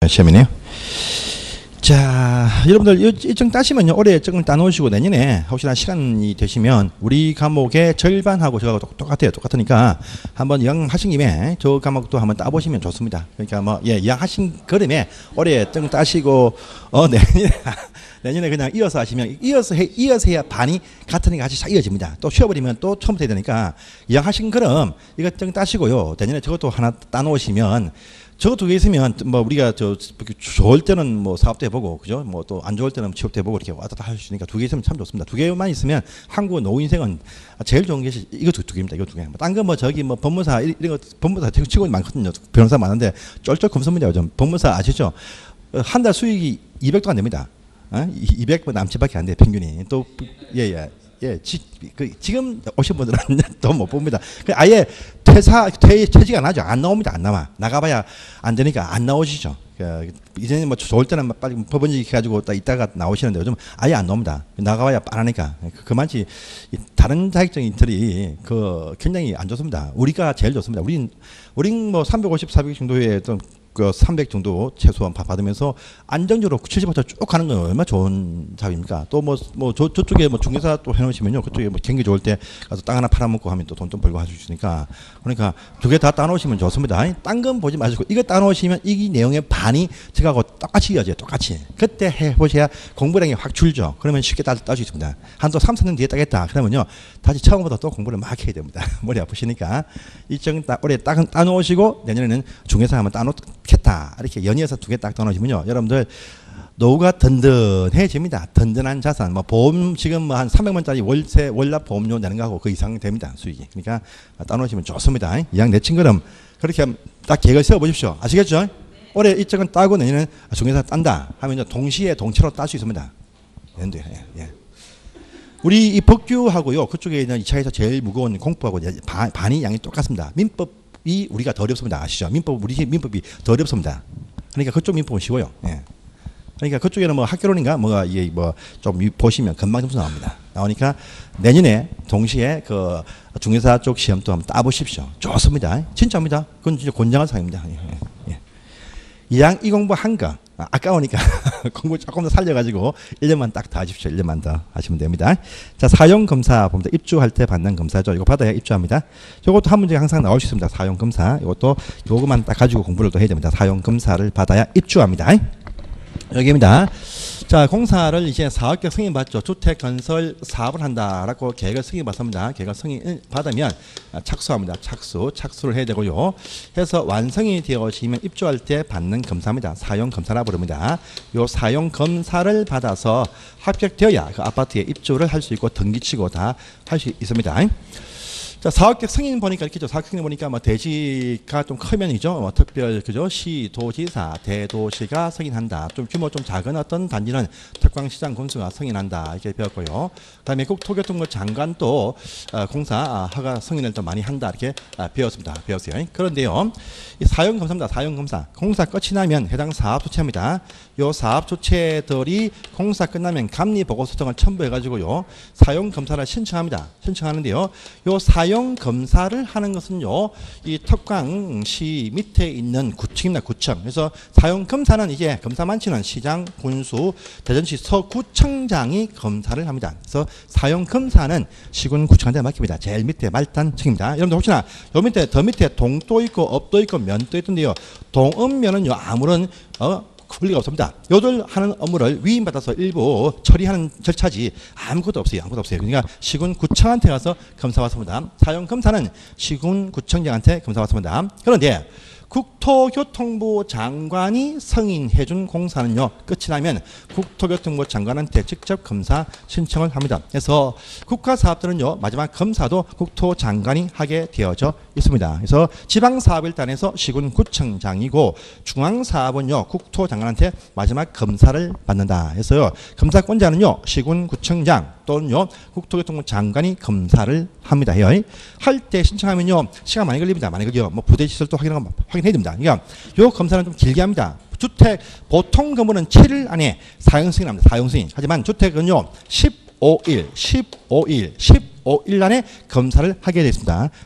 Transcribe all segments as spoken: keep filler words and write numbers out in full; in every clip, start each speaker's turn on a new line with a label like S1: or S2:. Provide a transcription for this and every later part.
S1: 시험이네요. 자, 여러분들 일정 따시면요, 올해 일정을 따놓으시고 내년에 혹시나 시간이 되시면 우리 과목의 절반하고 저하고 똑같아요. 똑같으니까 한번 이왕하신 김에 저 과목도 한번 따보시면 좋습니다. 그러니까 뭐 예, 이왕하신 그림에 올해 일정 따시고 어 내년에 내년에 그냥 이어서 하시면 이어서 해, 이어서 해야 반이 같으니까 같이 싹 이어집니다. 또 쉬어버리면 또 처음부터 해야 되니까 이왕하신 그럼 이거 일정 따시고요. 내년에 저것도 하나 따놓으시면 저거 두 개 있으면 뭐 우리가 저 좋을 때는 뭐 사업도 해보고 그죠? 뭐 또 안 좋을 때는 취업도 해보고 이렇게 왔다 갔다 할 수 있으니까 두 개 있으면 참 좋습니다. 두 개만 있으면 한국 노후 인생은 제일 좋은 게 이거 두, 두 개입니다. 이거 두 개. 딴 거 뭐 저기 뭐 법무사 이런 거 법무사 치고 많거든요. 변호사 많은데 쩔쩔 검습니다. 요즘 법무사 아시죠? 한 달 수익이 이백도 안 됩니다. 어? 이백 남짓밖에 안 돼 평균이. 또 예예. 예, 지, 그, 지금 오신 분들은 더 못 봅니다. 아예 퇴사, 퇴, 퇴직 안 하죠. 안 나옵니다. 안 나와. 나가봐야 안 되니까 안 나오시죠. 그, 이제는 뭐 좋을 때는 빨리 법원직 해가지고 딱 이따가 나오시는데 요즘 아예 안 나옵니다. 나가봐야 빤하니까. 그만치 다른 자격증들이 그 굉장히 안 좋습니다. 우리가 제일 좋습니다. 우린, 우린 뭐 삼백오십, 사백 정도의 좀 그 삼백 정도 최소한 받으면서 안정적으로 칠십 퍼센트 쭉 가는 건 얼마나 좋은 작업입니까? 또 뭐 뭐 저 저쪽에 뭐 중개사 또 해놓으시면요, 그쪽에 뭐 경기 좋을 때 가서 땅 하나 팔아먹고 하면 또 돈 좀 벌고 할 수 있으니까 그러니까 두 개 다 따놓으시면 좋습니다. 딴 건 보지 마시고 이거 따놓으시면 이 내용의 반이 저하고 똑같이 이어져요, 똑같이. 그때 해보셔야 공부량이 확 줄죠. 그러면 쉽게 따 따 수 있습니다. 한 또 삼, 사 년 뒤에 따겠다. 그러면요, 다시 처음부터 또 공부를 막 해야 됩니다. 머리 아프시니까 일정 따 올해 따 따놓으시고 내년에는 중개사 한번 따놓. 겠다 이렇게 연이어서 두 개 딱 떠놓으시면요, 여러분들 노후가 든든해집니다. 든든한 자산, 뭐 보험 지금 뭐 한 삼백만 원짜리 월세 월납 보험료 내는 거하고 그 이상 됩니다, 수익이. 그러니까 따놓으시면 좋습니다. 이왕 내친 거는 그렇게 딱 계획을 세워 보십시오. 아시겠죠? 네. 올해 일정은 따고 내년은 중개사 딴다 하면 동시에 동체로 딸 수 있습니다. 연도에. 예, 예. 우리 이 법규하고요, 그쪽에 있는 이 차에서 제일 무거운 공법하고 반이 양이 똑같습니다. 민법 이 우리가 더 어렵습니다. 아시죠? 민법, 우리 민법이 더 어렵습니다. 그러니까 그쪽 민법은 쉬워요. 예. 그러니까 그쪽에는 뭐 학교론인가 뭐가 이게 뭐 좀 보시면 금방 점수 나옵니다. 나오니까 내년에 동시에 그 중개사 쪽 시험도 한번 따보십시오. 좋습니다. 진짜입니다. 그건 진짜 권장한 사항입니다. 예. 예. 이왕 이 공부 한 거 아까우니까 공부 조금 더 살려가지고 일 년만 딱 더 하십시오. 일 년만 더 하시면 됩니다. 자, 사용검사 봅니다. 입주할 때 받는 검사죠. 이거 받아야 입주합니다. 이것도 한 문제 항상 나올 수 있습니다. 사용검사. 이것도 요것만 딱 가지고 공부를 또 해야 됩니다. 사용검사를 받아야 입주합니다. 여기입니다. 자, 공사를 이제 사업계획 승인 받죠. 주택 건설 사업을 한다라고 계획을 승인 받습니다. 계획을 승인 받으면 착수합니다. 착수, 착수를 해야 되고요. 해서 완성이 되어지면 입주할 때 받는 검사입니다. 사용 검사라 부릅니다. 요 사용 검사를 받아서 합격되어야 그 아파트에 입주를 할 수 있고 등기치고 다 할 수 있습니다. 자, 사업계획 승인 보니까 이렇게죠. 사업계획 승인 보니까 뭐 대지가 좀 크면이죠. 뭐 특별 그죠. 시, 도지사, 대도시가 승인한다. 좀 규모 좀 작은 어떤 단지는 특광시장 군수가 승인한다. 이렇게 배웠고요. 그다음에 국토교통부 장관도 어, 공사 허가 승인을 좀 많이 한다. 이렇게 아, 배웠습니다. 배웠어요. 그런데요, 이 사용 검사입니다. 사용 검사. 공사 끝이 나면 해당 사업 주체입니다. 요 사업 주체들이 공사 끝나면 감리 보고 소정을 첨부해 가지고요, 사용 검사를 신청합니다. 신청하는데요, 요 사용 검사를 하는 것은요, 이 특광시 밑에 있는 구청입니다. 구청. 그래서 사용 검사는 이제 검사 많지는 시장, 군수, 대전시 서구청장이 검사를 합니다. 그래서 사용 검사는 시군구청한테 맡깁니다. 제일 밑에 말단층입니다. 여러분들 혹시나 요 밑에 더 밑에 동도 있고 업도 있고 면도 있던데요, 동업면은요 아무런 어 권리가 없습니다. 요들 하는 업무를 위임받아서 일부 처리하는 절차지 아무것도 없어요. 아무것도 없어요. 그러니까 시군구청한테 가서 검사 받습니다. 사용 검사는 시군구청장한테 검사 받습니다. 그런데 국토교통부 장관이 승인해준 공사는요, 끝이 나면 국토교통부 장관한테 직접 검사 신청을 합니다. 그래서 국가사업들은요, 마지막 검사도 국토장관이 하게 되어져 있습니다. 그래서 지방사업일단에서 시군구청장이고, 중앙사업은요, 국토장관한테 마지막 검사를 받는다 해서요, 검사권자는요, 시군구청장 또는요, 국토교통부 장관이 검사를 합니다. 할 때 신청하면요, 시간 많이 걸립니다. 많이 걸려요. 뭐 부대시설도 확인하고 확인해야 됩니다. 그러니까 요 검사는 좀 길게 합니다. 주택 보통 건물은 칠 일 안에 사용 승인합니다. 사용 승인. 하지만 주택은요, 십오 일, 십오 일, 십오 일 안에 검사를 하게 되어 있습니다. 십오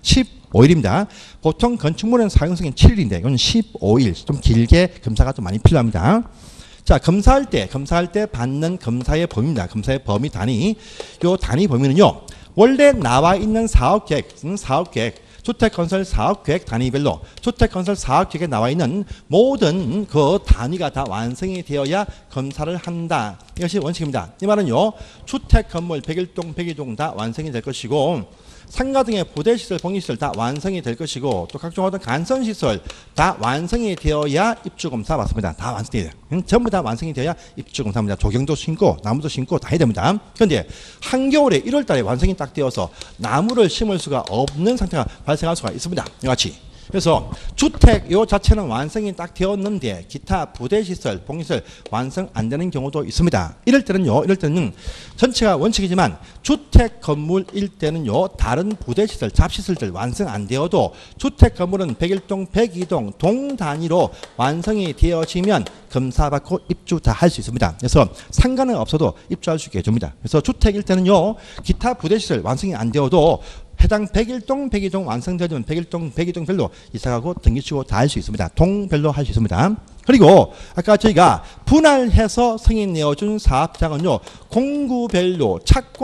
S1: 십오 일입니다. 보통 건축물은 사용 승인 칠 일인데 이건 십오 일. 좀 길게 검사가 좀 많이 필요합니다. 자, 검사할 때, 검사할 때 받는 검사의 범위입니다. 검사의 범위 단위. 요 단위 범위는요, 원래 나와 있는 사업계획, 음, 사업계획, 주택건설 사업계획 단위별로 주택건설 사업계획에 나와 있는 모든 그 단위가 다 완성이 되어야 검사를 한다. 이것이 원칙입니다. 이 말은요, 주택건물 백 일 동, 백 일 동 다 완성이 될 것이고, 상가 등의 부대시설, 복리시설 다 완성이 될 것이고, 또 각종 어떤 간선시설 다 완성이 되어야 입주검사 받습니다. 다 완성이 돼요. 응? 전부 다 완성이 되어야 입주검사입니다. 조경도 심고 나무도 심고 다 해야 됩니다. 그런데 한겨울에 일월 달에 완성이 딱 되어서 나무를 심을 수가 없는 상태가 발생할 수가 있습니다. 이와 같이. 그래서 주택 요 자체는 완성이 딱 되었는데 기타 부대시설, 복리시설 완성 안 되는 경우도 있습니다. 이럴 때는요, 이럴 때는 전체가 원칙이지만 주택 건물일 때는요, 다른 부대시설, 잡시설들 완성 안 되어도 주택 건물은 백 일 동, 백이 동 동 단위로 완성이 되어지면 검사받고 입주 다 할 수 있습니다. 그래서 상가는 없어도 입주할 수 있게 해줍니다. 그래서 주택일 때는요, 기타 부대시설 완성이 안 되어도 해당 백 일 동, 백이 동 완성되면 백 일 동, 백이 동별로 이사가고 등기치고 다 할 수 있습니다. 동별로 할 수 있습니다. 그리고 아까 저희가 분할해서 승인 내어준 사업장은요, 공구별로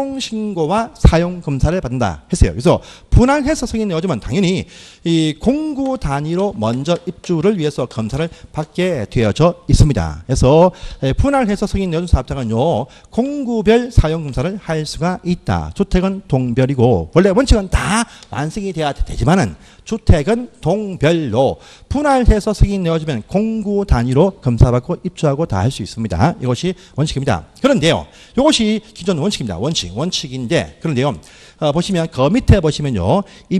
S1: 착공신고와 사용검사를 받는다 했어요. 그래서 분할해서 승인 내어주면 당연히 이 공구 단위로 먼저 입주를 위해서 검사를 받게 되어져 있습니다. 그래서 분할해서 승인 내어준 사업장은요, 공구별 사용검사를 할 수가 있다. 주택은 동별이고, 원래 원칙은 다 완성이 돼야 되지만은 주택은 동별로 분할해서 승인 내어주면 공구 단위로 검사받고 입주하고 다 할 수 있습니다. 이것이 원칙입니다. 그런데요, 이것이 기존 원칙입니다. 원칙, 원칙인데, 그런데요, 어, 보시면 그 밑에 보시면요,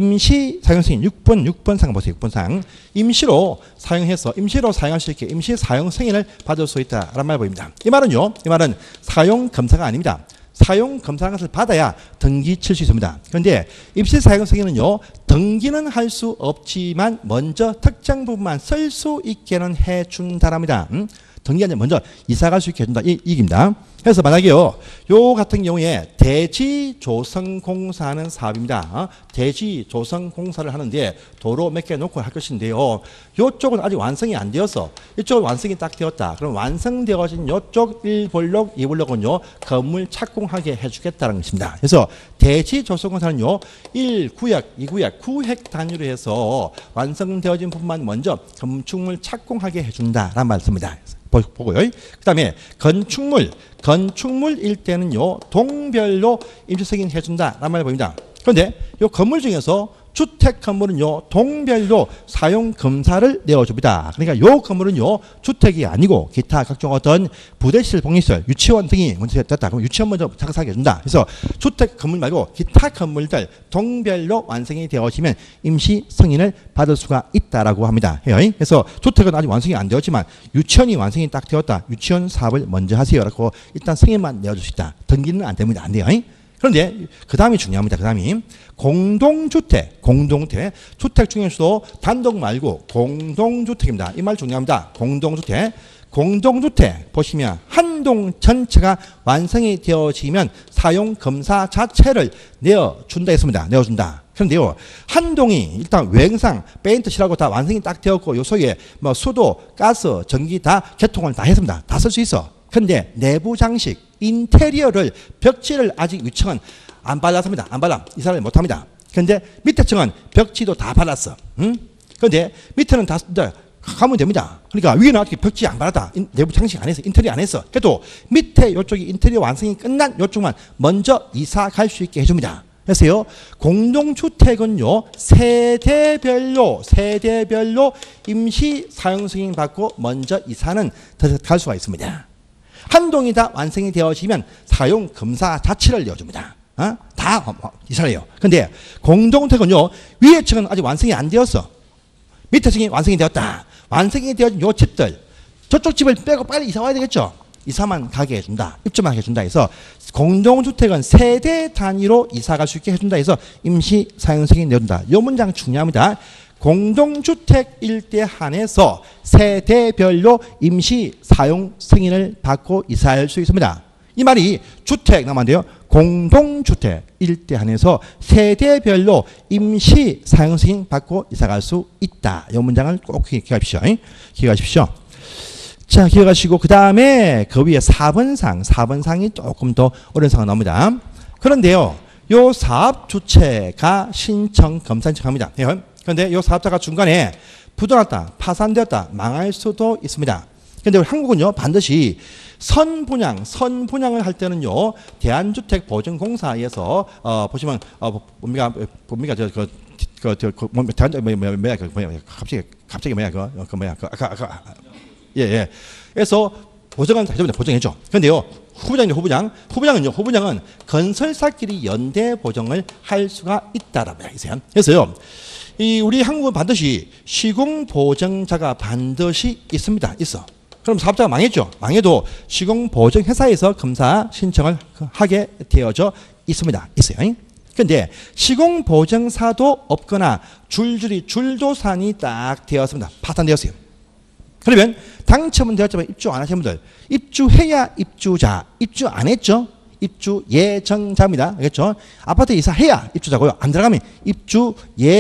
S1: 임시 사용 승인 육 번, 육 번 상 보세요. 육 번 상 임시로 사용해서 임시로 사용할 수 있게 임시 사용 승인을 받을 수 있다라는 말 보입니다. 이 말은요, 이 말은 사용 검사가 아닙니다. 사용 검사라는 것을 받아야 등기 칠 수 있습니다. 그런데 임시 사용 승인은요, 등기는 할 수 없지만 먼저 특정 부분만 쓸 수 있게는 해준다랍니다. 음? 등기가 먼저 이사 갈 수 있게 해준다. 이 얘기입니다. 그래서 만약에요, 요 같은 경우에 대지 조성 공사하는 사업입니다. 어? 대지 조성 공사를 하는데 도로 몇 개 놓고 할 것인데요, 요쪽은 아직 완성이 안 되어서 이쪽은 완성이 딱 되었다. 그럼 완성되어진 요쪽 일 블록, 이 블록은요, 건물 착공하게 해주겠다는 것입니다. 그래서 대지 조성 공사는요, 일 구역, 이 구역, 구획 단위로 해서 완성되어진 부분만 먼저 건축물 착공하게 해준다라는 말씀입니다. 보고요. 그 다음에 건축물, 건축물일 때는요, 동별로 임시 승인 해준다라는 말을 보입니다. 그런데 이 건물 중에서 주택 건물은요, 동별로 사용 검사를 내어줍니다. 그러니까 이 건물은요, 주택이 아니고 기타 각종 어떤 부대시설, 복리시설, 유치원 등이 먼저 됐다. 그럼 유치원 먼저 작사하게 해준다. 그래서 주택 건물 말고 기타 건물들 동별로 완성이 되어지면 임시 승인을 받을 수가 있다라고 합니다. 그래서 주택은 아직 완성이 안 되었지만 유치원이 완성이 딱 되었다. 유치원 사업을 먼저 하세요라고 일단 승인만 내어줄 수 있다. 등기는 안 됩니다. 안 돼요. 그런데 그 다음이 중요합니다. 그 다음이 공동주택, 공동주택, 주택 중에서도 단독 말고 공동주택입니다. 이 말 중요합니다. 공동주택, 공동주택 보시면 한 동 전체가 완성이 되어지면 사용검사 자체를 내어준다 했습니다. 내어준다. 그런데요, 한 동이 일단 외형상 페인트 칠하고 다 완성이 딱 되었고 요 속에 뭐 수도, 가스, 전기 다 개통을 다 했습니다. 다 쓸 수 있어. 근데 내부 장식, 인테리어를, 벽지를 아직 위층은 안 발랐습니다. 안 발라. 이사를 못 합니다. 근데 밑에 층은 벽지도 다 발랐어. 응? 근데 밑에는 다, 가면 됩니다. 그러니까 위에는 아직 벽지 안 발랐다. 내부 장식 안 했어. 인테리어 안 했어. 그래도 밑에 요쪽이 인테리어 완성이 끝난 요쪽만 먼저 이사 갈 수 있게 해줍니다. 그래서요, 공동주택은요, 세대별로, 세대별로 임시 사용 승인 받고 먼저 이사는 갈 수가 있습니다. 한 동이 다 완성이 되어지면 사용 검사 자체를 내어줍니다. 어? 다 이사를 해요. 근데 공동주택은요, 위에 층은 아직 완성이 안 되었어. 밑에 층이 완성이 되었다. 완성이 되어진 요 집들, 저쪽 집을 빼고 빨리 이사 와야 되겠죠. 이사만 가게 해준다. 입주만 해준다 해서 공동주택은 세대 단위로 이사 갈 수 있게 해준다 해서 임시 사용 승인 내준다. 이 문장 중요합니다. 공동주택일 때 한해서 세대별로 임시 사용 승인을 받고 이사할 수 있습니다. 이 말이 주택 나면 안 돼요. 공동주택 일대 한해서 세대별로 임시 사용 승인 받고 이사갈 수 있다. 이 문장을 꼭 기억하십시오. 기억하십시오. 자, 기억하시고 그 다음에 그 위에 사 번상, 사 번상이 조금 더 어려운 상황이 나옵니다. 그런데요, 요 사업 주체가 신청 검사 신청합니다. 그런데 요 사업자가 중간에 부도났다, 파산되었다, 망할 수도 있습니다. 그런데 우리 한국은요 반드시 선분양, 선분양을 할 때는요 대한주택보증공사에서 어 보시면 어 뭡니까 뭡니까 저그 그 그 뭐 대한 뭐야 뭐야 그 뭐야 갑자기 갑자기 뭐야 그 그 뭐야 그 아까 아까 예예. 그래서 보증은 해줍니다. 보증해줘. 그런데요 후부장이죠 후부장. 후부장은요 후부장은 건설사끼리 연대 보증을 할 수가 있다라고 이야기해요. 그래서요. 이 우리 한국은 반드시 시공보증자가 반드시 있습니다. 있어. 그럼 사업자가 망했죠. 망해도 시공보증회사에서 검사 신청을 하게 되어져 있습니다. 있어요. 그런데 시공보증사도 없거나 줄줄이 줄도산이 딱 되었습니다. 파산되었어요. 그러면 당첨은 되었지만 입주 안 하신 분들 입주해야 입주자, 입주 안 했죠. 입주 예정자입니다. 알겠죠? 아파트 이사해야 입주자고요. 안 들어가면 입주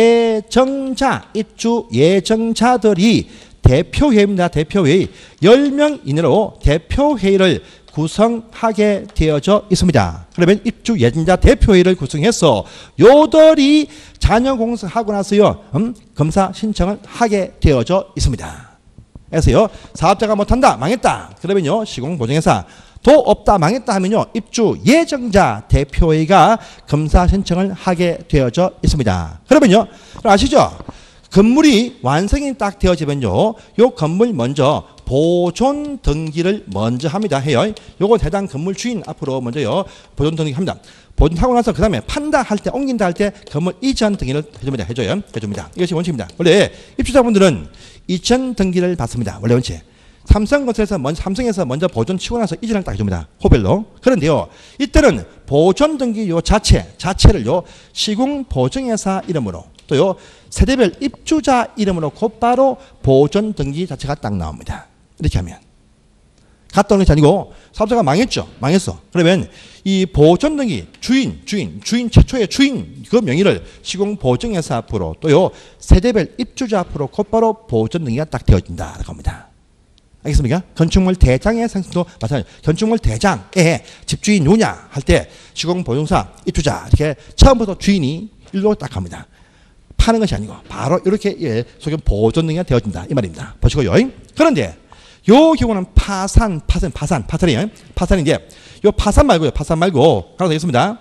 S1: 예정자, 입주 예정자들이 대표회의입니다. 대표회의. 열 명 이내로 대표회의를 구성하게 되어져 있습니다. 그러면 입주 예정자 대표회의를 구성해서 요들이 자녀 공사하고 나서요. 음, 검사 신청을 하게 되어져 있습니다. 그래서요. 사업자가 못한다. 망했다. 그러면요. 시공보증회사 도 없다 망했다 하면요 입주 예정자 대표회의가 검사 신청을 하게 되어져 있습니다. 그러면요 아시죠? 건물이 완성이 딱 되어지면요 요 건물 먼저 보존 등기를 먼저 합니다. 해요. 요건 해당 건물 주인 앞으로 먼저요 보존 등기 합니다. 보존하고 나서 그 다음에 판다 할 때 옮긴다 할 때 건물 이전 등기를 해줍니다. 해줘요. 해줍니다. 이것이 원칙입니다. 원래 입주자분들은 이전 등기를 받습니다. 원래 원칙. 삼성건설에서 먼저 삼성에서 먼저 보존 치고 나서 이전을 딱 해줍니다. 호별로. 그런데요, 이때는 보존 등기 요 자체 자체를요 시공보증회사 이름으로 또요 세대별 입주자 이름으로 곧바로 보존 등기 자체가 딱 나옵니다. 이렇게 하면 갔다 오는 게 아니고 사업자가 망했죠. 망했어. 그러면 이 보존 등기 주인 주인 주인 최초의 주인 그 명의를 시공보증회사 앞으로 또요 세대별 입주자 앞으로 곧바로 보존 등기가 딱 되어진다라고 합니다. 알겠습니까? 건축물 대장의 생성도 마찬가지. 건축물 대장에 집주인 누구냐 할 때 시공보증사 입주자 이렇게 처음부터 주인이 일로 딱 합니다. 파는 것이 아니고 바로 이렇게 예, 소견 보존 등기가 되어진다 이 말입니다. 보시고요. 그런데 요 경우는 파산, 파산, 파산, 파산이에요. 파산인데 요 파산 말고요. 파산 말고 하나 더 있습니다.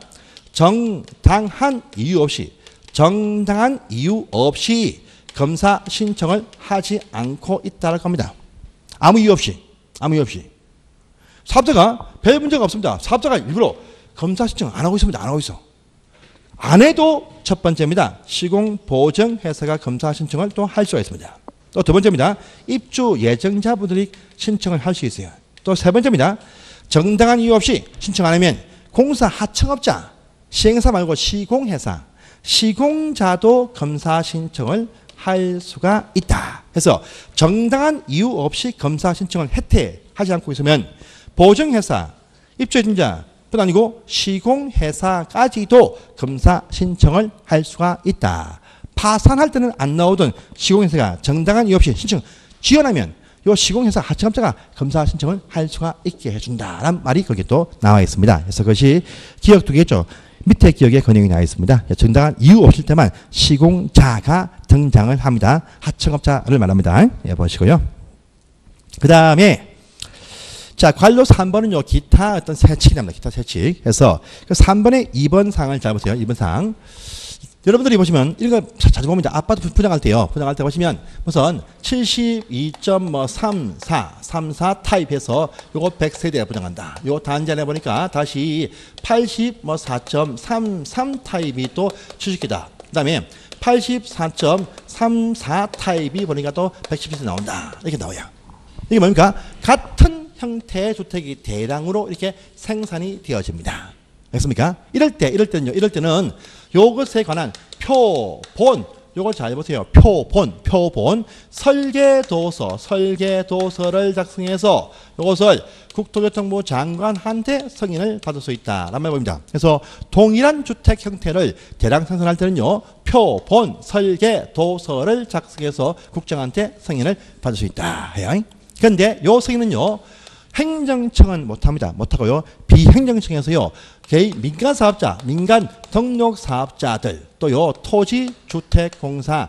S1: 정당한 이유 없이 정당한 이유 없이 검사 신청을 하지 않고 있다라고 합니다. 아무 이유 없이, 아무 이유 없이. 사업자가 별 문제가 없습니다. 사업자가 일부러 검사 신청 안 하고 있습니다. 안 하고 있어. 안 해도 첫 번째입니다. 시공보증회사가 검사 신청을 또 할 수가 있습니다. 또 두 번째입니다. 입주 예정자분들이 신청을 할 수 있어요. 또 세 번째입니다. 정당한 이유 없이 신청 안 하면 공사 하청업자, 시행사 말고 시공회사, 시공자도 검사 신청을 할 수가 있다. 그래서 정당한 이유 없이 검사 신청을 혜택하지 않고 있으면 보증회사, 입주예정자 뿐 아니고 시공회사까지도 검사 신청을 할 수가 있다. 파산할 때는 안 나오던 시공회사가 정당한 이유 없이 신청 지연하면 이 시공회사 하청업자가 검사 신청을 할 수가 있게 해준다라는 말이 거기에 또 나와 있습니다. 그래서 그것이 기억 두겠죠. 밑에 기억에 건영이 나와 있습니다. 정당한 이유 없을 때만 시공자가 등장을 합니다. 하청업자를 말합니다. 예, 보시고요. 그 다음에 자 관로 삼 번은요 기타 어떤 세칙이 납니다. 기타 세칙. 그래서 그 삼 번의 이 번 사항을 잘 보세요. 이 번 사항. 여러분들이 보시면 이런 거 자주 봅니다. 아파트 분양할 때요. 분양할 때 보시면 우선 칠십이 점 삼사, 삼사 타입해서 요거 백 세대 분양한다. 요 단지 안에 보니까 다시 팔십사 점 삼삼 타입이 또 칠십 개다. 그 다음에 팔십사 점 삼사 타입이 보니까 또 백십칠 세 나온다. 이렇게 나와요. 이게 뭡니까? 같은 형태의 주택이 대량으로 이렇게 생산이 되어집니다. 알겠습니까? 이럴 때, 이럴 때는요, 이럴 때는 요것에 관한 표, 본, 요걸 잘 보세요. 표본, 표본, 설계도서, 설계도서를 작성해서 요것을 국토교통부 장관한테 승인을 받을 수 있다라는 말입니다. 그래서 동일한 주택 형태를 대량 생산할 때는요, 표본, 설계도서를 작성해서 국장한테 승인을 받을 수 있다 해요. 그런데 요 승인은요, 행정청은 못합니다. 못하고요. 비행정청에서요. 개인 민간 사업자, 민간 등록 사업자들 또요 토지주택공사,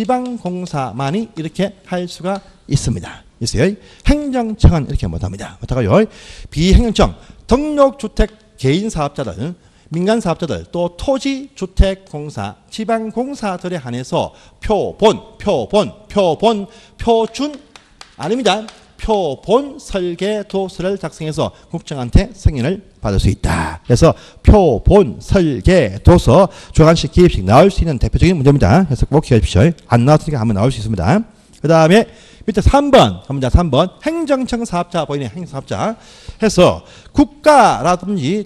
S1: 지방공사만이 이렇게 할 수가 있습니다. 있어요. 행정청은 이렇게 못합니다. 못하고요. 비행정청, 등록주택 개인 사업자들, 민간 사업자들 또 토지주택공사, 지방공사들에 한해서 표본, 표본, 표본, 표준 아닙니다. 표본 설계도서를 작성해서 국정한테 승인을 받을 수 있다. 그래서 표본 설계도서 주관식 기입식 나올 수 있는 대표적인 문제입니다. 그래서 꼭 기억해 주십시오. 안 나왔으니까 한번 나올 수 있습니다. 그 다음에 밑에 삼 번 갑니다. 삼 번 행정청 사업자 보이네. 행정사업자 해서 국가라든지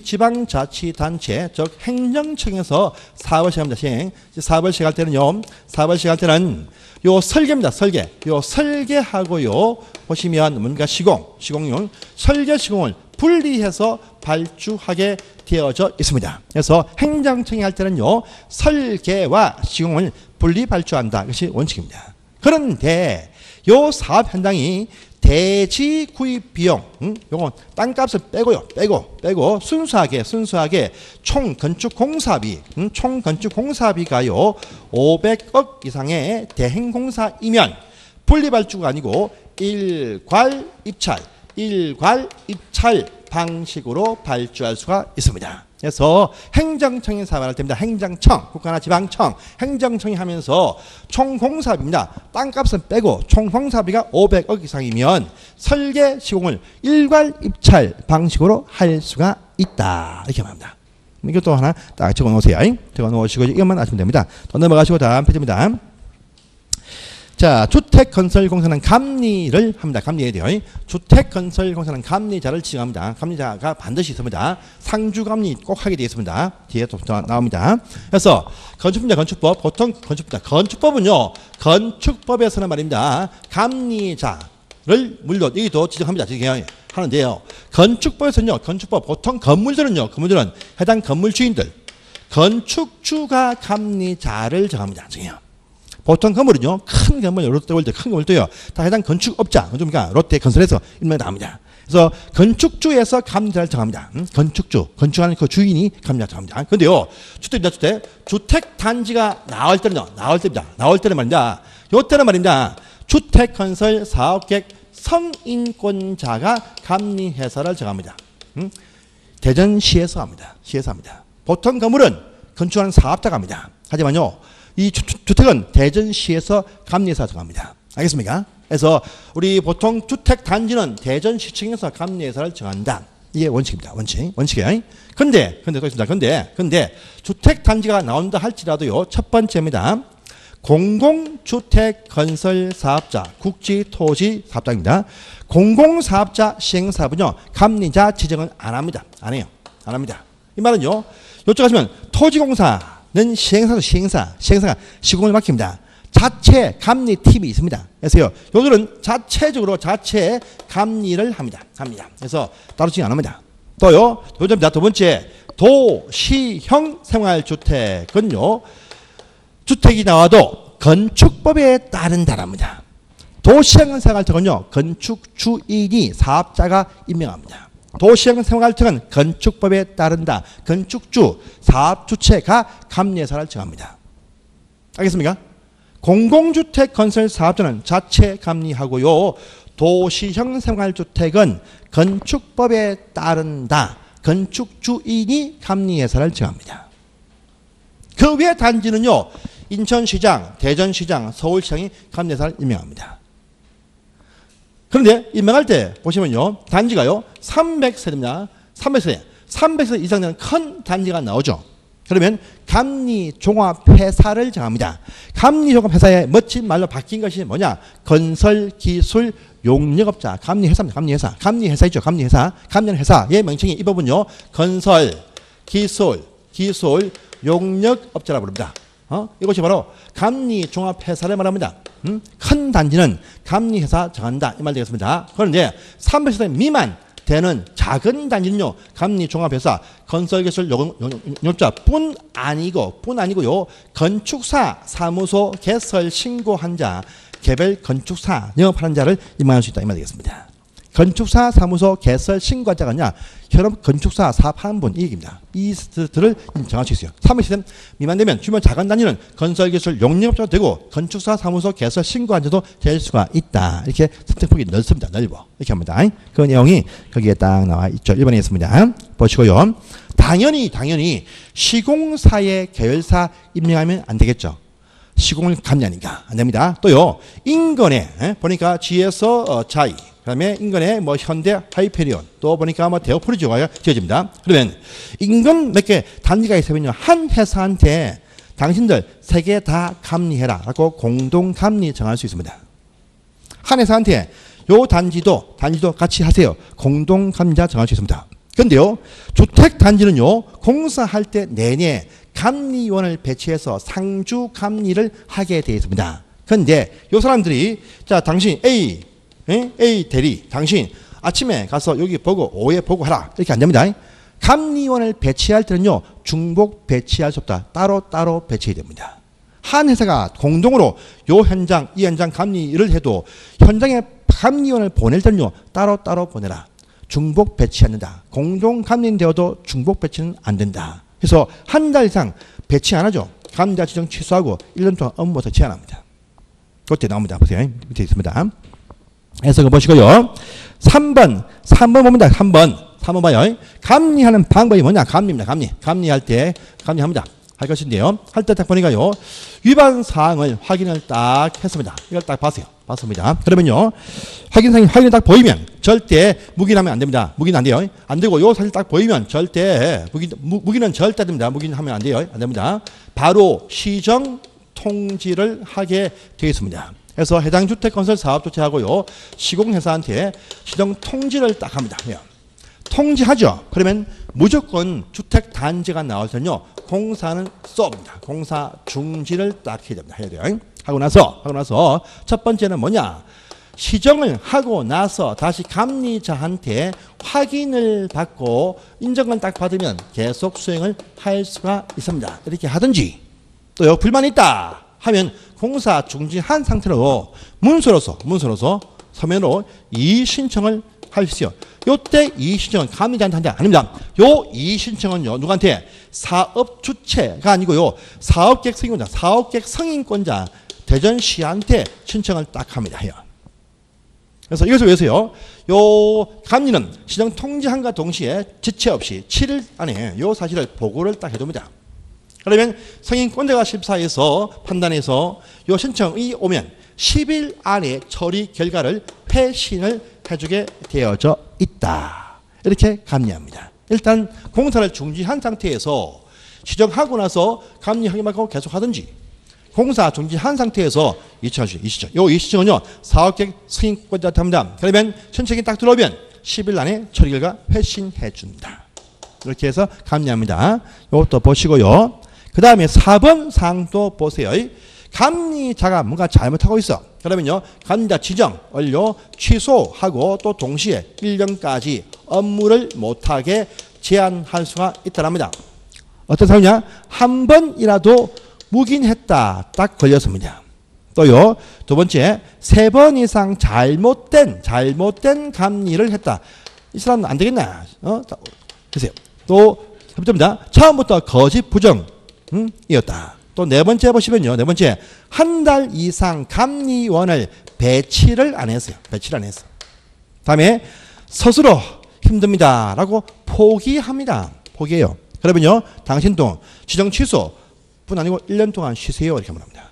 S1: 지방자치단체 즉 행정청에서 사업을 시작합니다. 시행. 사업을 시작할 때는요. 사업을 시작할 때는 요 설계입니다. 설계. 요 설계하고요. 보시면 뭔가 시공, 시공용 설계 시공을 분리해서 발주하게 되어져 있습니다. 그래서 행정청이 할 때는요. 설계와 시공을 분리 발주한다. 이것이 원칙입니다. 그런데 요 사업 현장이 대지 구입 비용, 음? 요건 땅값을 빼고요, 빼고, 빼고, 순수하게, 순수하게 총 건축 공사비, 음? 총 건축 공사비가요, 오백억 이상의 대행공사이면 분리발주가 아니고 일괄 입찰, 일괄 입찰 방식으로 발주할 수가 있습니다. 그래서 행정청이 사업할 때입니다. 행정청, 국가나 지방청, 행정청이 하면서 총 공사비입니다. 땅값은 빼고 총 공사비가 오백억 이상이면 설계 시공을 일괄 입찰 방식으로 할 수가 있다. 이렇게 말합니다. 이것도 하나 딱 적어 놓으세요. 적어 놓으시고 이것만 아시면 됩니다. 더 넘어가시고 다음 페이지입니다. 자, 주택건설공사는 감리를 합니다. 감리해야 돼요. 주택건설공사는 감리자를 지정합니다. 감리자가 반드시 있습니다. 상주감리 꼭 하게 되어 있습니다. 뒤에 또 나옵니다. 그래서 건축법입니다. 건축법. 보통 건축법입니다. 건축법은요. 건축법에서는 말입니다. 감리자를 물론 여기도 지정합니다. 지정 하는데요. 건축법에서는요. 건축법 보통 건물들은요. 건물들은 해당 건물 주인들 건축주가 감리자를 정합니다. 정해요. 보통 건물은요, 큰 건물, 롯데월드 큰 건물도요, 다 해당 건축업자, 그러니까 롯데건설에서 임명을 합니다. 그래서 건축주에서 감리자를 정합니다. 음? 건축주, 건축하는 그 주인이 감리자를 정합니다. 그런데요, 주택입니다, 주택. 주택단지가 나올 때는요, 나올 때입니다. 나올 때는 말입니다. 요때는 말입니다. 주택건설 사업계획 성인권자가 감리회사를 정합니다. 음? 대전시에서 합니다. 시에서 합니다. 보통 건물은 건축하는 사업자가 합니다. 하지만요, 이 주, 주택은 대전시에서 감리회사 정합니다. 알겠습니까? 그래서 우리 보통 주택 단지는 대전시청에서 감리회사를 정한다. 이게 원칙입니다. 원칙. 원칙이에요. 근데, 근데 또 있습니다. 근데, 근데 주택 단지가 나온다 할지라도요. 첫 번째입니다. 공공주택 건설 사업자, 국지 토지 사업자입니다. 공공사업자 시행사업은요. 감리자 지정은 안 합니다. 안 해요. 안 합니다. 이 말은요. 이쪽 가시면 토지공사 는 시행사도 시행사, 시행사가 시공을 맡깁니다. 자체 감리팀이 있습니다. 그래서요, 요들은 자체적으로 자체 감리를 합니다. 합니다. 그래서 따로 지정 안 합니다. 또요, 요점입니다. 두 번째, 도시형 생활주택은요, 주택이 나와도 건축법에 따른다랍니다. 도시형 생활주택은요, 건축주인이 사업자가 임명합니다. 도시형 생활주택은 건축법에 따른다. 건축주, 사업주체가 감리회사를 정합니다. 알겠습니까? 공공주택 건설 사업자는 자체 감리하고요. 도시형 생활주택은 건축법에 따른다. 건축주인이 감리회사를 정합니다. 그 외 단지는요. 인천시장, 대전시장, 서울시장이 감리회사를 임명합니다. 그런데 임명할 때 보시면요. 단지가요. 삼백 세대입니다. 삼백 세대. 삼백 세대 이상 되는 큰 단지가 나오죠. 그러면 감리종합회사를 정합니다. 감리종합회사의 멋진 말로 바뀐 것이 뭐냐. 건설기술 용역업자. 감리회사입니다. 감리회사. 감리회사 있죠. 감리회사. 감리회사의 명칭이 이 부분요. 건설, 기술, 기술, 용역업자라고 부릅니다. 어? 이것이 바로 감리종합회사를 말합니다. 음? 큰 단지는 감리회사 정한다. 이 말 되겠습니다. 그런데 삼백 세대 미만 되는 작은 단지는요, 감리종합회사 건설기술 용역자뿐 아니고, 뿐 아니고요, 건축사 사무소 개설 신고한 자, 개별 건축사 영업하는 자를 임명할 수 있다. 이 말 되겠습니다. 건축사 사무소 개설 신고한 자가 아니라 현업 건축사 사업하는 분, 이 얘기입니다. 이들을 정할 수 있어요. 삼백 세대 미만 되면 주변 작은 단위는 건설기술 용역자가 되고 건축사 사무소 개설 신고한 자도 될 수가 있다. 이렇게 선택폭이 넓습니다. 넓어. 이렇게 합니다. 그 내용이 거기에 딱 나와 있죠. 일 번에 있습니다. 보시고요. 당연히 당연히 시공사의 계열사 임명하면 안 되겠죠. 시공을 감리하니까 안 됩니다. 또요, 인근에 에? 보니까 지에서 어, 자이, 그다음에 인근에 뭐 현대 하이페리온, 또 보니까 뭐 대오프리지오가 지어집니다. 그러면 인근 몇 개 단지가 있으면요, 한 회사한테 당신들 세 개 다 감리해라라고 공동 감리 정할 수 있습니다. 한 회사한테 요 단지도 단지도 같이 하세요. 공동 감리자 정할 수 있습니다. 그런데요, 주택 단지는요, 공사할 때 내내 감리원을 배치해서 상주 감리를 하게 되어 있습니다. 그런데 이 사람들이, 자, 당신 A, 에? A 대리, 당신 아침에 가서 여기 보고 오후에 보고 하라. 이렇게 안 됩니다. 감리원을 배치할 때는요, 중복 배치할 수 없다. 따로 따로 배치해야 됩니다. 한 회사가 공동으로 요 현장, 이 현장 감리를 해도 현장에 감리원을 보낼 때는요, 따로 따로 보내라. 중복 배치 안 된다. 공동 감리는 되어도 중복 배치는 안 된다. 그래서 한 달 이상 배치 안 하죠. 감리자 지정 취소하고 일 년 동안 업무부터 제한합니다. 그때 나옵니다. 보세요. 밑에 있습니다. 해서 그 보시고요. 삼 번, 삼 번 봅니다. 삼 번, 삼 번 봐요. 감리하는 방법이 뭐냐? 감리입니다. 감리. 감리할 때 감리합니다. 할 것인데요. 할 때 딱 보니까요, 위반 사항을 확인을 딱 했습니다. 이걸 딱 봤어요. 봤습니다. 그러면요, 확인 사항이 확인이 딱 보이면 절대 무기하면 안 됩니다. 무기는 안 돼요. 안 되고 요 사실 딱 보이면 절대 무기, 무, 무기는 절대 안 됩니다. 무기는 하면 안 돼요. 안 됩니다. 바로 시정 통지를 하게 되어 있습니다. 그래서 해당 주택 건설 사업 조치하고요, 시공회사한테 시정 통지를 딱 합니다. 통지하죠. 그러면 무조건 주택 단지가 나올 때는요, 공사는 stop입니다. 공사 중지를 딱 해야 됩니다. 해야 돼요. 하고 나서 하고 나서 첫 번째는 뭐냐? 시정을 하고 나서 다시 감리자한테 확인을 받고 인정을 딱 받으면 계속 수행을 할 수가 있습니다. 이렇게 하든지, 또요, 불만이 있다 하면 공사 중지한 상태로 문서로서 문서로서 서면으로 이의 신청을 할 수 있어요. 요때 이의 신청은 감리자한테 한게 아닙니다. 요 이의 신청은요, 누구한테? 사업 주체가 아니고요, 사업객 승인권자, 사업객 승인권자 대전시한테 신청을 딱 합니다. 해요. 그래서 이것을 위해서요, 요 감리는 시정 통지함과 동시에 지체 없이 칠 일 안에 요 사실을 보고를 딱 해둡니다. 그러면 승인권자가 심사해서 판단해서 요 신청이 오면 십 일 안에 처리 결과를 회신을 해주게 되어져 있다. 이렇게 감리합니다. 일단 공사를 중지한 상태에서 시정하고 나서 감리 확인받고 계속 하든지, 공사 중지한 상태에서 이시청, 이시청. 요 이시청은요, 사업객 승인권자한테 합니다. 그러면 신청이 딱 들어오면 십 일 안에 처리 결과 회신해 줍니다. 이렇게 해서 감리합니다. 이것도 보시고요. 그 다음에 사 번 사항도 보세요. 감리자가 뭔가 잘못하고 있어. 그러면요, 감리자 지정 완료 취소하고 또 동시에 일 년까지 업무를 못하게 제한할 수가 있다랍니다. 어떤 사유냐? 한 번이라도 묵인했다 딱 걸렸습니다. 또요, 두 번째, 세 번 이상 잘못된 잘못된 감리를 했다. 이 사람은 안 되겠나? 어? 보세요. 또 세 번째입니다. 처음부터 거짓 부정 음? 이었다. 또 네 번째 보시면요, 네 번째, 한 달 이상 감리원을 배치를 안 했어요. 배치를 안 했어요. 다음에 스스로 힘듭니다라고 포기합니다. 포기해요. 그러면요, 당신도 지정 취소뿐 아니고 일 년 동안 쉬세요. 이렇게 말합니다.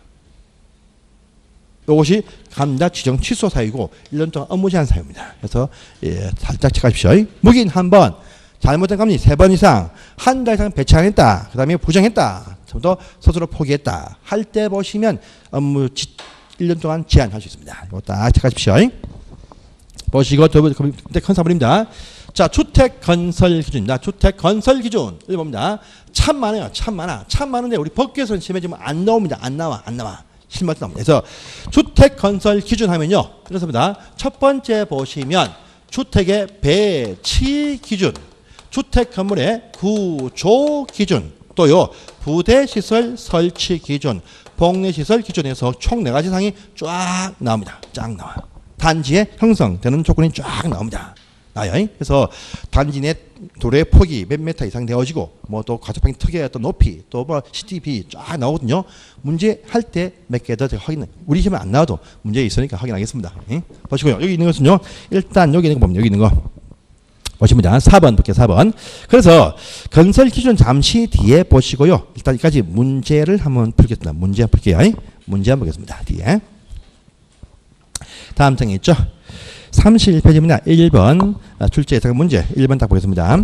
S1: 이것이 감리자 지정 취소 사유이고 일 년 동안 업무 제한 사유입니다. 그래서 예, 살짝 체크하십시오. 묵인 한 번, 잘못된 감리 세 번 이상, 한 달 이상 배치 안 했다. 그 다음에 부정했다. 더 스스로 포기했다. 할 때 보시면 업무 일 년 동안 제한할 수 있습니다. 이거 딱 체크하십시오. 보시고 두 번째 큰 사물입니다. 자, 주택 건설 기준입니다. 주택 건설 기준 일 봅니다. 참 많아요. 참 많아. 참 많은데 우리 법규에서는 시험에 지금 안 나옵니다. 안 나와. 안 나와. 실무에서 나옵니다. 그래서 주택 건설 기준 하면요. 그렇습니다. 첫 번째 보시면 주택의 배치 기준, 주택 건물의 구조 기준, 또요 부대 시설 설치 기준, 복리 시설 기준에서 총 네 가지 사항이 쫙 나옵니다. 쫙 나와. 단지에 형성되는 조건이 쫙 나옵니다. 나요. 그래서 단지 내 도로의 폭이 몇 미터 이상 되어지고 뭐 또 가족방 특유의 또 높이 또 뭐 씨티비 쫙 나오거든요. 문제 할 때 몇 개 더 확인. 우리 시험에 안 나와도 문제 있으니까 확인하겠습니다. 예? 보시고요. 여기 있는 것은요. 일단 여기 있는 거 보면 여기 있는 거 보십니다. 사 번 볼게요. 사 번. 그래서 건설 기준 잠시 뒤에 보시고요. 일단 여기까지 문제를 한번 풀겠습니다. 문제 한번 풀게요. 문제 한번 보겠습니다. 뒤에. 다음 장에 있죠. 삼십일 페이지입니다. 일 번 출제 예상 문제 일 번 딱 보겠습니다.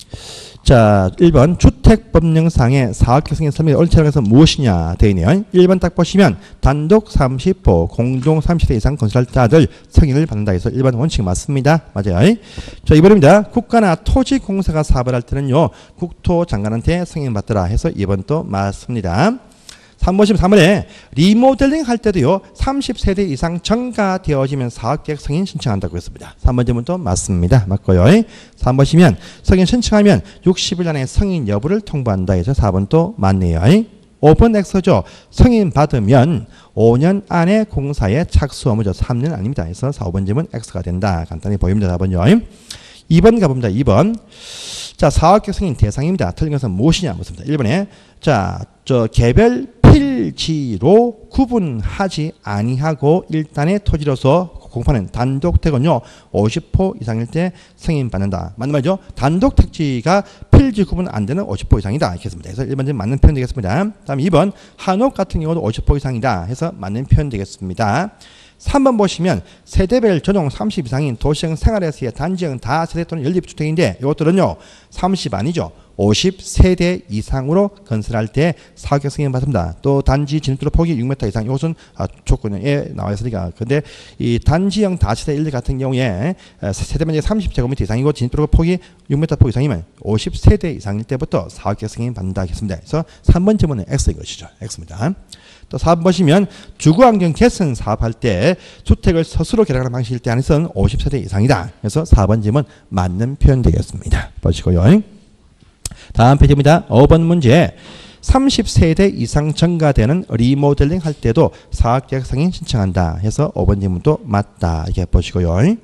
S1: 자, 일 번 주택법령상의 사업계획의 설명이 옳다고 해서 무엇이냐 되어 있네요. 일 번 딱 보시면 단독 삼십 호 공동 삼십 세 이상 건설할 자들 승인을 받는다 해서 일 번 원칙 맞습니다. 맞아요. 자, 이 번입니다. 국가나 토지공사가 사업을 할 때는요. 국토장관한테 승인받더라 해서 이 번 또 맞습니다. 삼 번 보시면 삼 번에 리모델링 할 때도요. 삼십 세대 이상 전가되어지면 사업계획 승인 신청한다고 했습니다. 삼 번 질문도 맞습니다. 맞고요. 사 번 보시면 승인 신청하면 육십 일 안에 승인 여부를 통보한다 해서 사 번 또 맞네요. 오 번 X죠. 승인 받으면 오 년 안에 공사에 착수 업무죠. 삼 년 아닙니다. 그래서 사, 오 번 질문 X가 된다. 간단히 보입니다. 사 번요. 이 번 가봅니다. 이 번. 자, 사업계획 승인 대상입니다. 틀린 것은 무엇이냐 묻습니다. 일 번에 자, 저 개별 필지로 구분하지 아니하고 일단의 토지로서 공파는 단독 택은요 오십 호 이상일 때 승인받는다. 맞는 말이죠. 단독 택지가 필지 구분 안 되는 오십 호 이상이다. 이렇게 했습니다. 그래서 일 번 맞는 표현 되겠습니다. 다음 이 번 한옥 같은 경우도 오십 호 이상이다. 해서 맞는 표현 되겠습니다. 삼 번 보시면 세대별 전용 삼십 이상인 도시형 생활에서의 단지형 다세대 또는 연립주택인데 이것들은요 삼십 아니죠. 오십 세대 이상으로 건설할 때 사업계획 승인 받습니다. 또 단지 진입도로 폭이 육 미터 이상 이것은 아, 조건에 나와 있으니까. 근데 이 단지형 다세대 일 같은 경우에 세대 면적 삼십 제곱미터 이상이고 진입도로 폭이 육 미터 폭 이상이면 오십 세대 이상일 때부터 사업계획 승인 받는다 하겠습니다. 그래서 삼 번 질문은 X인 것이죠. X입니다. 또 사 번 보시면 주거환경 개선 사업할 때 주택을 스스로 개량하는 방식일 때 안에서는 오십 세대 이상이다. 그래서 사 번 질문 맞는 표현 되겠습니다. 보시고요. 다음 페이지입니다. 오 번 문제. 삼십 세대 이상 증가되는 리모델링 할 때도 사업계획 승인 신청한다. 해서 오 번 질문도 맞다. 이렇게 보시고요.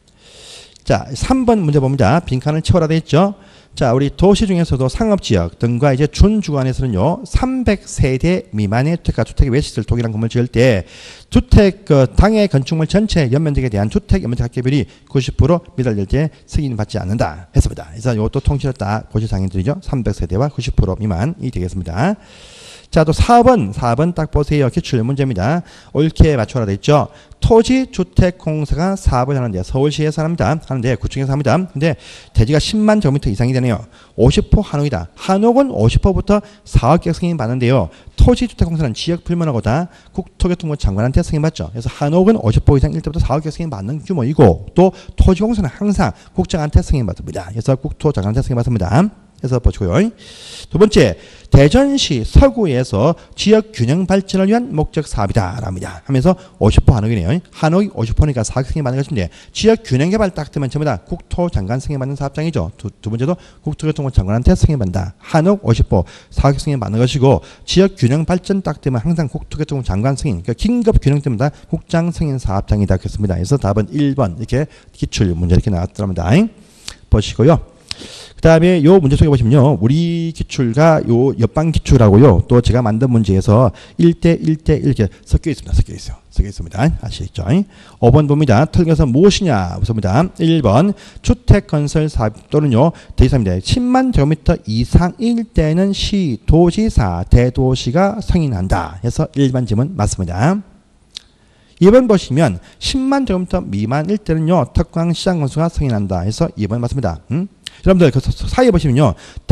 S1: 자, 삼 번 문제 봅니다. 빈칸을 채워라 되어 있죠. 자, 우리 도시 중에서도 상업지역 등과 이제 준주간에서는요, 삼백 세대 미만의 주택과 주택의 외시설 동일한 건물 지을 때 주택 그 당해 건축물 전체 연면적에 대한 주택 연면적 합계율이 구십 퍼센트 미달될 때 승인받지 않는다 했습니다. 그래서 이것도 통째로 딱 고시 상인들이죠. 삼백 세대와 구십 퍼센트 미만이 되겠습니다. 자, 또 사 번, 사 번 딱 보세요. 기출 문제입니다. 옳게 맞춰라 돼 있죠. 토지 주택 공사가 사업을 하는데 서울시에서 합니다. 하는데 구청에서 합니다. 근데 대지가 십만 제곱미터 이상이 되네요. 오십 퍼센트 한옥이다. 한옥은 오십 퍼센트부터 사업계획 승인 받는데요. 토지 주택 공사는 지역 불문하고다 국토교통부 장관한테 승인 받죠. 그래서 한옥은 오십 퍼센트 이상일 때부터 사업계획 승인 받는 규모이고 또 토지 공사는 항상 국장한테 승인 받습니다. 그래서 국토장관한테 승인 받습니다. 해서 보시고요. 두 번째, 대전시 서구에서 지역 균형 발전을 위한 목적 사업이다 랍니다. 하면서 오십 퍼센트 한옥이네요. 한옥이 오십 퍼센트니까 사업 승인 받는 것인데 지역 균형 개발 딱 되면 전부 다 국토장관 승인 받는 사업장이죠. 두, 두 번째도 국토교통부 장관한테 승인 받는다. 한옥 오십 퍼센트 사업 승인 받는 것이고 지역 균형 발전 딱 되면 항상 국토교통부 장관 승인, 그러니까 긴급 균형 때마다 국장 승인 사업장이다 그렇습니다. 그래서 답은 일 번 이렇게 기출 문제 이렇게 나왔답니다. 보시고요. 그 다음에 요 문제 속에 보시면요. 우리 기출과 요 옆방 기출하고요. 또 제가 만든 문제에서 일 대 일 대 일 이렇게 섞여 있습니다. 섞여 있어요. 섞여 있습니다. 아시겠죠? 오 번 봅니다. 틀린 것은 무엇이냐? 봅니다. 일 번 주택 건설 사업 또는요. 대상입니다. 십만 제곱미터 이상일 때는 시, 도지사, 대도시가 승인한다. 해서 일 번 질문 맞습니다. 이 번 보시면 십만 제곱미터 미만일 때는요. 특광시장 건수가 승인한다. 해서 이 번 맞습니다. 음? 여러분들 그 사이에 보시면요.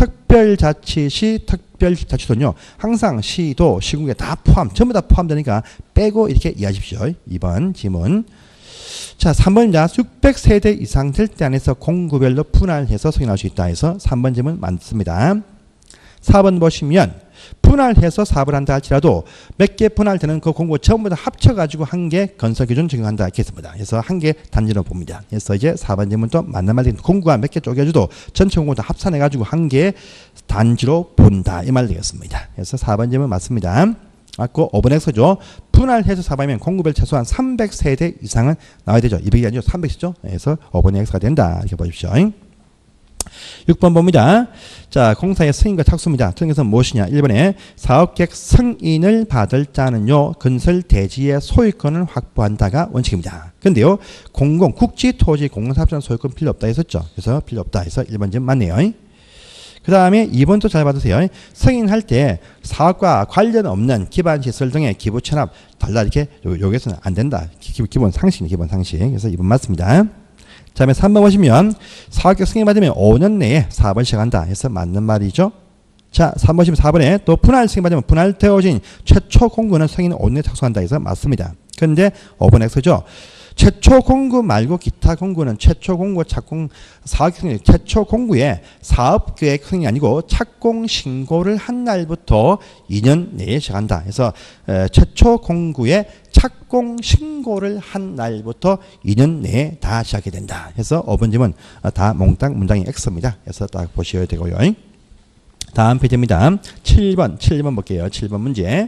S1: 특별자치시, 특별자치도는요. 항상 시도, 시국에 다 포함, 전부 다 포함되니까 빼고 이렇게 이해하십시오. 이 번 지문. 자, 삼 번입니다. 육백 세대 이상 될 때 안에서 공구별로 분할해서 승인할 수 있다 해서 삼 번 질문 맞습니다. 사 번 보시면 분할해서 사업을 한다 할지라도 몇 개 분할되는 그 공고 전부 다 합쳐가지고 한 개 건설기준 적용한다 이렇게 했습니다. 그래서 한 개 단지로 봅니다. 그래서 이제 사 번 질문 또 맞는 말이 공고가 몇 개 쪼개줘도 전체 공고 다 합산해가지고 한 개 단지로 본다 이 말 되겠습니다. 그래서 사 번 질문 맞습니다. 맞고 오 번 X죠. 분할해서 사업하면 공구별 최소한 삼백 세대 이상은 나와야 되죠. 이백이 아니죠. 삼백이죠. 그래서 오 번이 X가 된다. 이렇게 보십시오. 육 번 봅니다. 자, 공사의 승인과 착수입니다. 틀린 것은 무엇이냐? 일 번에 사업계획 승인을 받을 자는요, 건설 대지의 소유권을 확보한다가 원칙입니다. 근데요, 공공, 국지, 토지, 공공사업자는 소유권 필요 없다 했었죠. 그래서 필요 없다 해서 일 번 좀 맞네요. 그 다음에 이 번도 잘 받으세요. 승인할 때 사업과 관련 없는 기반시설 등의 기부 체납 달라 이렇게 여기서는 안 된다. 기, 기본 상식이 기본 상식. 그래서 이 번 맞습니다. 그 다음에 삼 번 보시면 사업계획 승인 받으면 오 년 내에 사업을 시작한다 해서 맞는 말이죠. 자, 삼 번 보시면 사 번에 또 분할 승인 받으면 분할되어진 최초 공구는 승인 오 년에 착수한다 해서 맞습니다. 그런데 오 번 X죠. 최초 공구 말고 기타 공구는 최초 공구 착공 사업 승인 최초 공구에 사업 계획 승인이 아니고 착공 신고를 한 날부터 이 년 내에 시작한다. 그래서 에, 최초 공구에 착공 신고를 한 날부터 이 년 내에 다 시작이 된다. 그래서 오 번 질문 다 몽땅 문장이 X입니다. 그래서 딱 보셔야 되고요. 다음 페이지입니다. 칠 번 칠 번 볼게요. 칠 번 문제.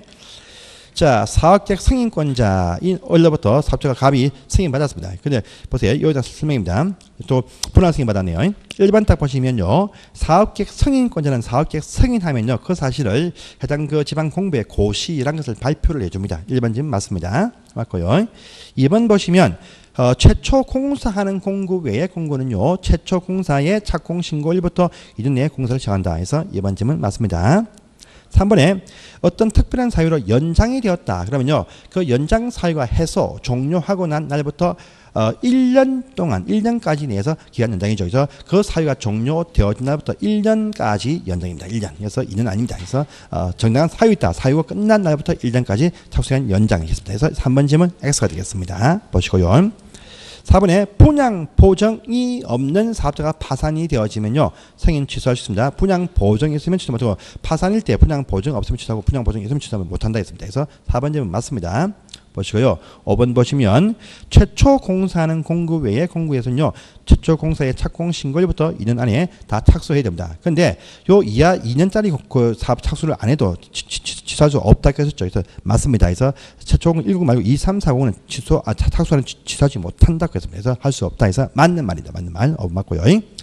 S1: 자, 사업계획 승인권자인 원래부터 사업자가 갑이 승인받았습니다. 근데 보세요. 여기다 설명입니다. 또 분할 승인받았네요. 일 번 딱 보시면요. 사업계획 승인권자는 사업계획 승인하면요. 그 사실을 해당 그 지방 공부의 고시라는 것을 발표를 해줍니다. 일 번 지금 맞습니다. 맞고요. 이 번 보시면 어, 최초 공사하는 공구 외의 공구는요. 최초 공사의 착공 신고일부터 이 년 내에 공사를 시작한다 해서 이 번 질문 맞습니다. 삼 번에 어떤 특별한 사유로 연장이 되었다. 그러면요. 그 연장 사유가 해소 종료하고 난 날부터 어, 일 년 동안 일 년까지 내에서 기간 연장이죠. 그래서 그 사유가 종료되어진 날부터 일 년까지 연장입니다. 일 년. 그래서 이 년 아닙니다. 그래서 어, 정당한 사유 있다. 사유가 끝난 날부터 일 년까지 착수한 연장이겠습니다. 그래서 삼 번 질문 X가 되겠습니다. 보시고요. 사 번에 분양 보정이 없는 사업자가 파산이 되어지면요. 승인 취소할 수 있습니다. 분양 보정이 있으면 취소 못하고 파산일 때 분양 보정 없으면 취소하고 분양 보정이 있으면 취소하면 못한다 했습니다. 그래서 사 번 질문 맞습니다. 보시고요. 오 번 보시면 최초 공사하는 공구 외의 공구에서는요. 최초 공사의 착공 신고일부터 이 년 안에 다 착수해야 됩니다. 그런데 요 이하 이 년짜리 그 사업 착수를 안 해도 취소할 수 없다고 했었죠. 그래서 맞습니다. 그래서 최초 공구 일 구 말고 이, 삼, 사, 오는 취소 아 착수하는 취소하지 못한다고 했습니다. 그래서 할 수 없다 해서 맞는 말이다. 맞는 말. 어, 맞고요.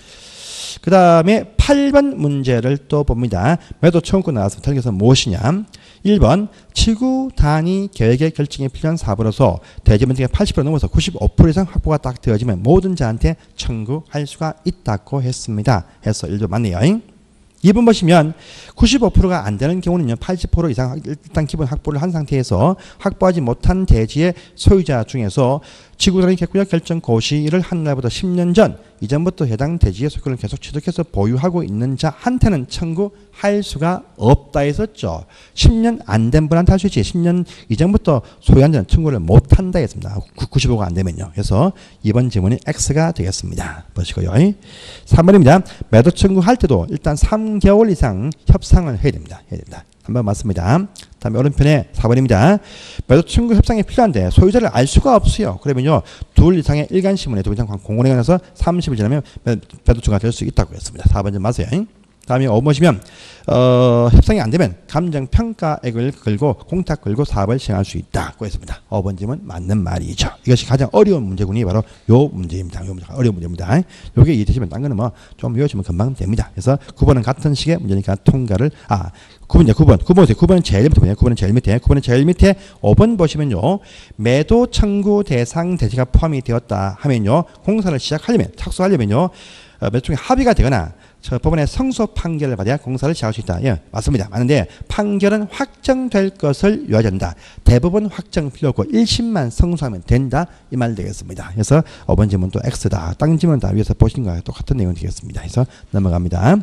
S1: 그 다음에 팔 번 문제를 또 봅니다. 매도 청구권 나왔습니다. 틀린 것은 무엇이냐? 일 번 지구 단위 계획의 결정이 필요한 사업으로서 대지면 등의 팔십 퍼센트 넘어서 구십오 퍼센트 이상 확보가 딱 되어지면 모든 자한테 청구할 수가 있다고 했습니다. 해서 일 번 맞네요. 이 번 보시면 구십오 퍼센트가 안 되는 경우는요. 팔십 퍼센트 이상 일단 기본 확보를 한 상태에서 확보하지 못한 대지의 소유자 중에서 지구단위 계획구역 결정 고시를 한 날보다 십 년 전 이전부터 해당 대지의 소유권을 계속 취득해서 보유하고 있는 자한테는 청구할 수가 없다 했었죠. 십 년 안 된 분한테 할 수 있지. 십 년 이전부터 소유한 자는 청구를 못한다 했습니다. 구십오가 안 되면요. 그래서 이번 질문이 X가 되겠습니다. 보시고요. 삼 번입니다. 매도 청구할 때도 일단 삼 개월 이상 협상을 해야 됩니다. 해야 됩니다. 삼 번 맞습니다. 다음에 오른편에 사 번입니다. 매도 청구 협상이 필요한데 소유자를 알 수가 없어요. 그러면요. 둘 이상의 일간신문에 둘 이상 공원에 관해서 삼십일 지나면 매도 청구가 될 수 있다고 했습니다. 사 번 좀 맞아요. 다음에 오 번 보시면 어, 협상이 안 되면 감정평가액을 걸고 공탁 걸고 사업을 시행할 수 있다고 했습니다. 오 번 질문 맞는 말이죠. 이것이 가장 어려운 문제군이 바로 요 문제입니다. 요 문제, 어려운 문제입니다. 요게 이해되시면 딴 거는 뭐 좀 외워주면 금방 됩니다. 그래서 구 번은 같은 식의 문제니까 통과를 아 구 번이요. 구 번. 구 번 보세요. 구 번은 제일 밑에 보세요. 구 번은 제일 밑에. 구 번은 제일 밑에 오 번 보시면요. 매도 청구 대상 대지가 포함이 되었다 하면요. 공사를 시작하려면 착수하려면요. 어, 매도 중에 합의가 되거나 저 법원의 성소 판결을 받아야 공사를 시작할 수 있다. 예, 맞습니다. 맞는데 판결은 확정될 것을 요하지 않는다. 대법원 확정 필요 없고 일 심만 성소하면 된다. 이 말 되겠습니다. 그래서 오 번 질문 또 X다. 땅 질문 다 위에서 보신 거와 똑같은 내용이 되겠습니다. 그래서 넘어갑니다.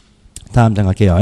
S1: 다음 장 갈게요.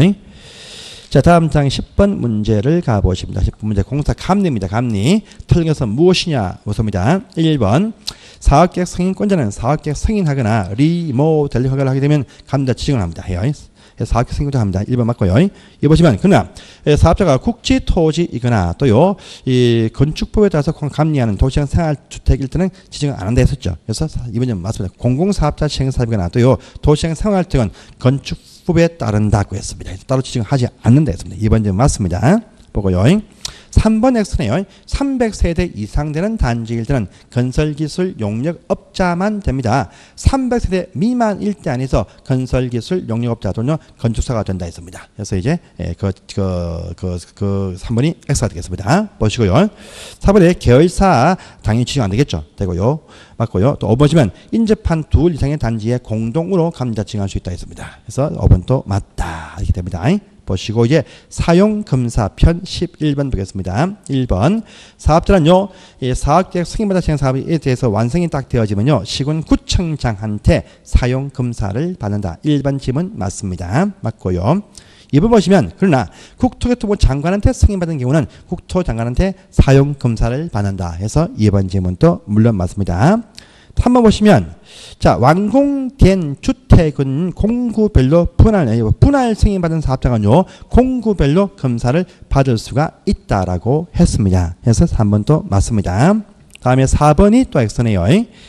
S1: 자, 다음 장 십 번 문제를 가보십니다. 십 번 문제 공사 감리입니다. 감리. 틀린 것은 무엇이냐? 무엇입니다. 일 번 사업계획 승인권자는 사업계획 승인하거나 리모델링 허가를 하게 되면 감리자 지정을 합니다. 해요. 사업자 승인부터 합니다. 일 번 맞고요. 이 보시면 그러나 사업자가 국지 토지이거나 또요 이 건축법에 따라서 감리하는 도시형 생활주택일 때는 지정을 안 한다 했었죠. 그래서 이번 점 맞습니다. 공공사업자 시행사업이거나 또요 도시형 생활주택은 건축법에 따른다고 했습니다. 따로 지정하지 않는다 했습니다. 이번 점 맞습니다. 보고요. 삼 번 X네요. 삼백 세대 이상 되는 단지일 때는 건설기술 용역업자만 됩니다. 삼백 세대 미만일 때 안에서 건설기술 용역업자 또는 건축사가 된다 했습니다. 그래서 이제 그, 그, 그, 그 삼 번이 X가 되겠습니다. 보시고요. 사 번에 계열사 당연히 지정 안 되겠죠. 되고요. 맞고요. 또 오 번 보시면 인접한 둘 이상의 단지에 공동으로 감자 지정할 수 있다 했습니다. 그래서 오 번도 맞다 이렇게 됩니다. 보시고 이제 사용검사편 십일 번 보겠습니다. 일 번 사업자는요 사업계획 승인받아 진행 사업에 대해서 완성이 딱 되어지면요 시군구청장한테 사용검사를 받는다. 일 번 질문 맞습니다. 맞고요. 이 번 보시면 그러나 국토교통부 장관한테 승인받은 경우는 국토장관한테 사용검사를 받는다 해서 이 번 질문도 물론 맞습니다. 삼 번 보시면 자 완공된 주택은 공구별로 분할 분할 승인받은 사업자가요 공구별로 검사를 받을 수가 있다라고 했습니다. 그래서 삼 번도 맞습니다. 다음에 사 번이 또 X네요.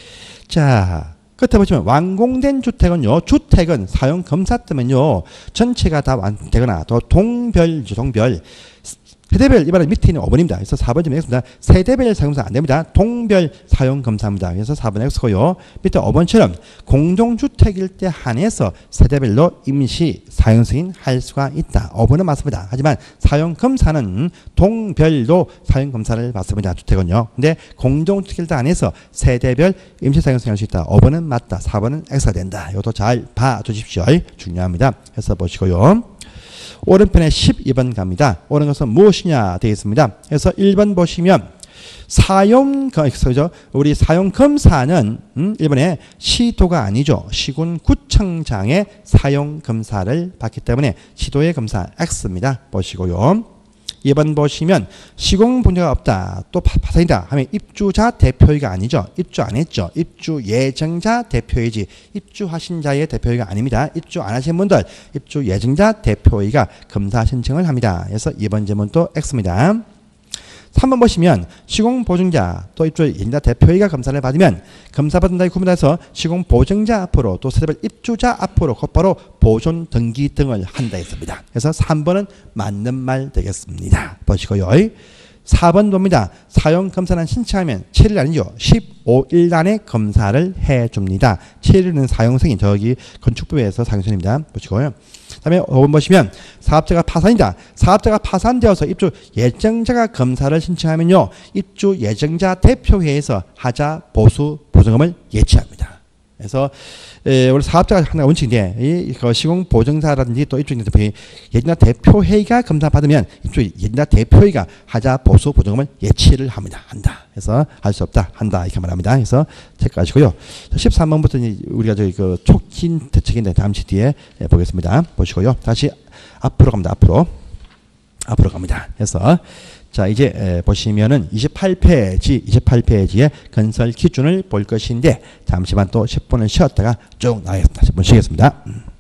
S1: 자 끝에 보시면 완공된 주택은요 주택은 사용 검사 때문요 전체가 다 완되거나 또 동별 동별 세대별 이번에 밑에 있는 오 번입니다. 그래서 사 번 좀 X입니다. 세대별 사용검사 안 됩니다. 동별 사용검사입니다. 그래서 사 번 X고요. 밑에 오 번처럼 공동주택일 때 한해서 세대별로 임시 사용승인 할 수가 있다. 오 번은 맞습니다. 하지만 사용검사는 동별로 사용검사를 받습니다. 주택은요. 근데 공동주택일 때 한해서 세대별 임시 사용승인 할 수 있다. 오 번은 맞다. 사 번은 X가 된다. 이것도 잘 봐주십시오. 중요합니다. 해서 보시고요. 오른편에 십이 번 갑니다. 옳은 것은 무엇이냐 되어 있습니다. 그래서 일 번 보시면 사용 그죠? 우리 사용 검사는 음, 일 번에 시도가 아니죠. 시군구청장의 사용 검사를 받기 때문에 시도의 검사 X입니다. 보시고요. 이 번 보시면 시공 분야가 없다. 또 파산이다 하면 입주자 대표이가 아니죠. 입주 안 했죠. 입주 예정자 대표이지 입주하신 자의 대표이가 아닙니다. 입주 안 하신 분들 입주 예정자 대표이가 검사 신청을 합니다. 그래서 이 번 질문도 X입니다. 삼 번 보시면 시공보증자 또 입주 예정자 대표이가 검사를 받으면 검사받은 자의 구분해서 시공보증자 앞으로 또 세대별 입주자 앞으로 곧바로 보존 등기 등을 한다 했습니다. 그래서 삼 번은 맞는 말 되겠습니다. 보시고요. 사 번 봅니다. 사용검사는 신청하면 칠 일 아니죠. 십오 일 안에 검사를 해줍니다. 칠 일은 사용승인 저기 건축부에서 사용승인입니다. 보시고요. 그 다음에 오 번 보시면 사업자가 파산이다. 사업자가 파산되어서 입주 예정자가 검사를 신청하면요. 입주 예정자 대표회에서 하자 보수 보증금을 예치합니다. 그래서 에, 우리 사업자가 하나 원칙인데 이 그 시공보증사라든지 또 입주 대표회 예정자 대표회의가 검사받으면 입주 예정자 대표회의가 하자 보수 보증금을 예치를 합니다. 한다. 그래서 할 수 없다. 한다. 이렇게 말합니다. 그래서 체크하시고요. 십삼 번부터 우리가 저기 그 촉진 대책인데 잠시 뒤에 보겠습니다. 보시고요. 다시 앞으로 갑니다. 앞으로 앞으로 갑니다. 그래서 자 이제 에, 보시면은 이십팔 페이지 이십팔 페이지의 건설 기준을 볼 것인데 잠시만 또 십 분을 쉬었다가 쭉 나가겠습니다. 십 분 쉬겠습니다. 음.